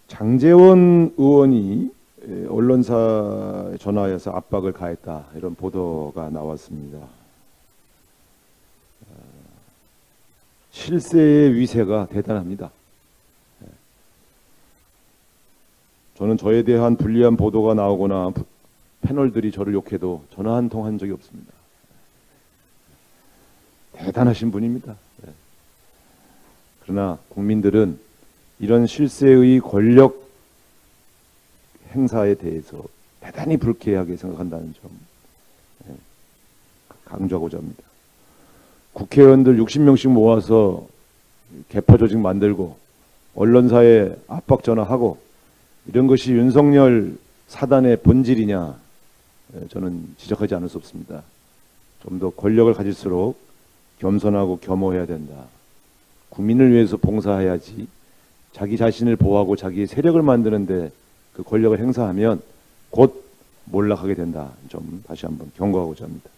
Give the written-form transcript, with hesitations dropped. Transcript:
장제원 의원이 언론사에 전화해서 압박을 가했다, 이런 보도가 나왔습니다. 실세의 위세가 대단합니다. 저는 저에 대한 불리한 보도가 나오거나 패널들이 저를 욕해도 전화 한 통 한 적이 없습니다. 대단하신 분입니다. 그러나 국민들은 이런 실세의 권력 행사에 대해서 대단히 불쾌하게 생각한다는 점 강조하고자 합니다. 국회의원들 60명씩 모아서 개파 조직 만들고 언론사에 압박 전화하고 이런 것이 윤석열 사단의 본질이냐, 저는 지적하지 않을 수 없습니다. 좀 더 권력을 가질수록 겸손하고 겸허해야 된다. 국민을 위해서 봉사해야지 자기 자신을 보호하고 자기의 세력을 만드는데 그 권력을 행사하면 곧 몰락하게 된다. 좀 다시 한번 경고하고자 합니다.